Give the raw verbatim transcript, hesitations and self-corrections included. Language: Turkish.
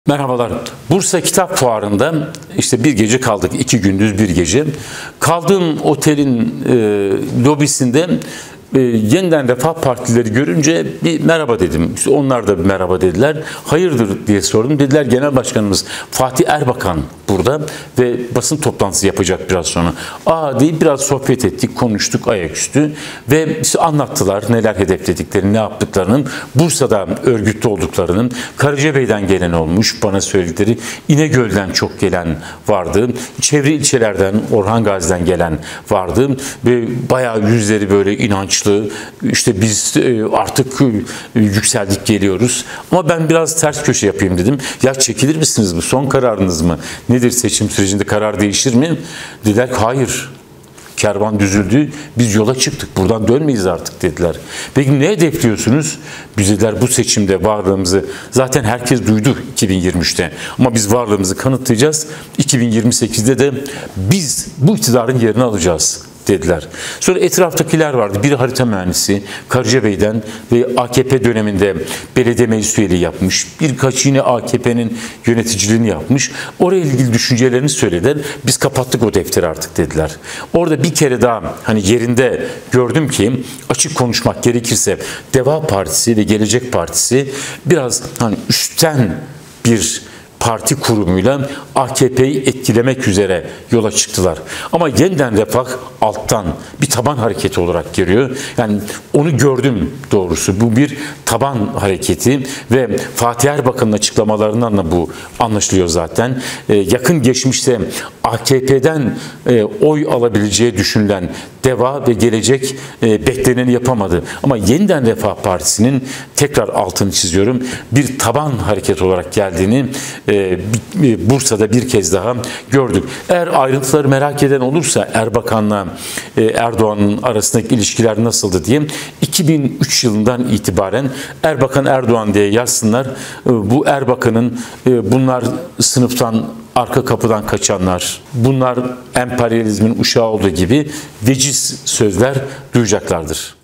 Merhabalar. Bursa Kitap Fuarı'nda işte bir gece kaldık. iki gündüz bir gece. Kaldığım otelin e, lobisinde e, yeniden Refah Partileri görünce bir merhaba dedim. İşte onlar da bir merhaba dediler. Hayırdır diye sordum. Dediler Genel Başkanımız Fatih Erbakan burada ve basın toplantısı yapacak biraz sonra. Aa deyip biraz sohbet ettik, konuştuk ayaküstü ve işte anlattılar neler hedeflediklerini, ne yaptıklarını, Bursa'da örgütlü olduklarını, Karacabey'den gelen olmuş bana söyledikleri, İnegöl'den çok gelen vardı, çevre ilçelerden, Orhan Gazi'den gelen vardı ve bayağı yüzleri böyle inançlı, işte biz artık yükseldik geliyoruz ama ben biraz ters köşe yapayım dedim. Ya çekilir misiniz, bu son kararınız mı? Nedir, seçim sürecinde karar değişir mi? Dediler hayır. Kervan düzüldü. Biz yola çıktık. Buradan dönmeyiz artık dediler. Peki ne hedefliyorsunuz? Biz dediler bu seçimde varlığımızı zaten herkes duydu iki bin yirmi üçte. Ama biz varlığımızı kanıtlayacağız. iki bin yirmi sekizde de biz bu iktidarın yerini alacağız dediler. Sonra etraftakiler vardı. Biri harita mühendisi, Karacabey'den ve A K P döneminde belediye meclis üyeliği yapmış. Birkaç yine A K P'nin yöneticiliğini yapmış. Oraya ilgili düşüncelerini söylediler. Biz kapattık o defteri artık dediler. Orada bir kere daha hani yerinde gördüm ki açık konuşmak gerekirse Deva Partisi ve Gelecek Partisi biraz hani üstten bir parti kurumuyla A K P'yi etkilemek üzere yola çıktılar. Ama yeniden Refah alttan bir taban hareketi olarak geliyor. Yani onu gördüm doğrusu. Bu bir taban hareketi ve Fatih Erbakan'ın açıklamalarından da bu anlaşılıyor zaten. Ee, yakın geçmişte A K P'den e, oy alabileceği düşünülen Deva ve Gelecek e, bekleneni yapamadı. Ama yeniden Refah Partisi'nin, tekrar altını çiziyorum, bir taban hareket olarak geldiğini e, Bursa'da bir kez daha gördük. Eğer ayrıntıları merak eden olursa Erbakan'la e, Erdoğan'ın arasındaki ilişkiler nasıldı diye iki bin üç yılından itibaren Erbakan Erdoğan diye yazsınlar. E, bu Erbakan'ın e, bunlar sınıftan arka kapıdan kaçanlar, bunlar emperyalizmin uşağı olduğu gibi veciz sözler duyacaklardır.